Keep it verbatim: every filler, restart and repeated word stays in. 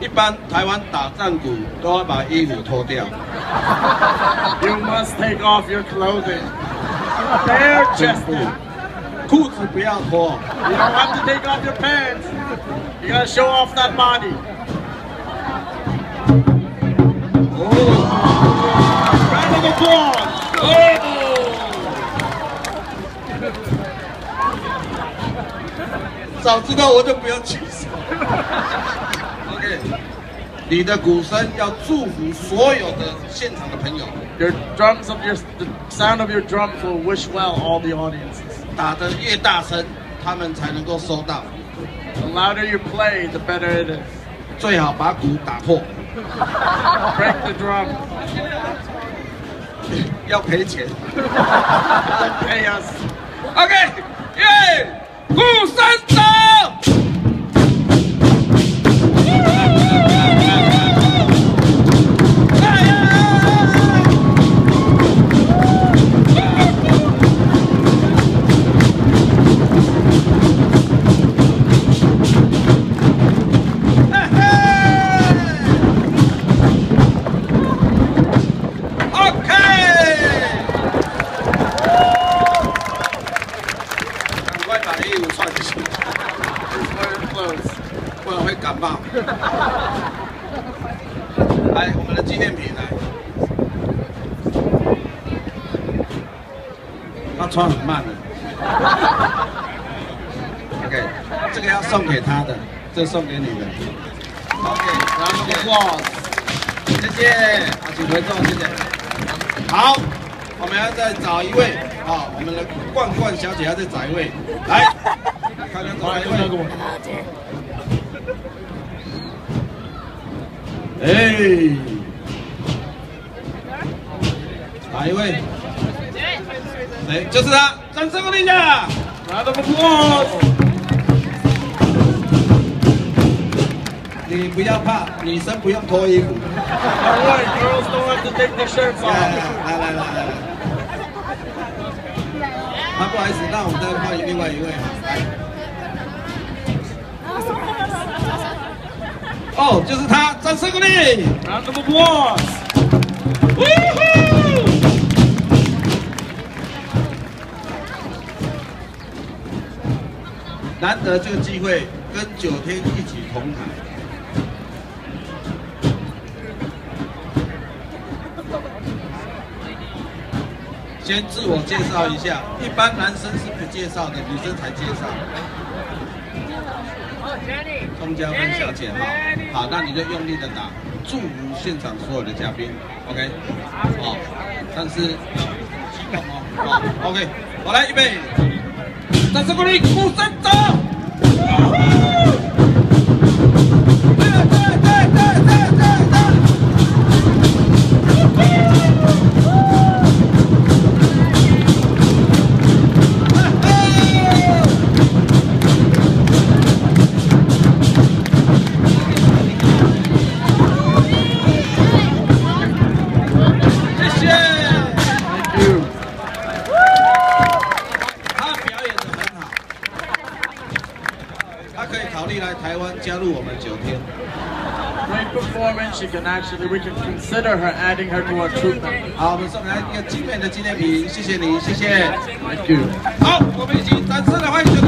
一般台湾打战鼓都会把衣服脱掉。 You must take off your clothing. Bare chested. 裤子不要脱。 You don't have to take off your pants. You gotta show off that body. Oh. Round of applause. Oh. 早知道我就不要举手。OK， 你的鼓声要祝福所有的现场的朋友。 Your drums of your the sound of your drums will wish well all the audiences. 打得越大声，他们才能够收到。 The louder you play, the better it is. 最好把鼓打破。 Break the drum. 要赔钱。 Pay us. OK， 耶！鼓声走。不然会感冒。来，我们的纪念品来。他穿很慢的。OK， 这个要送给他的，这送给你的。OK， 然后谢谢，谢谢，好，请回座，谢谢。好，我们要再找一位，啊，我们的冠冠小姐要再找一位，来，看看找哪一位。哎，哪一位？谁？就是他，掌声鼓励一下！来，我们applause。你不要怕，女生不用脱衣服。 Alright, girls don't have to take their shirts off. 来来来来来。啊，不好意思，那我们再换另外一位哈，来。哦，就是他，掌声鼓励 ！Round of applause！ 难得这个机会跟九天一起同台。先自我介绍一下，一般男生是不介绍的，女生才介绍。钟嘉芬小姐哈，好，那你就用力的打，祝福现场所有的嘉宾 ，OK， 好，但是激动哦，好 ，OK， 我来预备，掌声鼓励，鼓声走。台湾加入我们九天。 Great performance. She can actually, we can consider her adding her to our troop. 好，我们送来一个精美的纪念品，谢谢你，谢谢。 Thank you. 好，我们一起掌声的欢迎。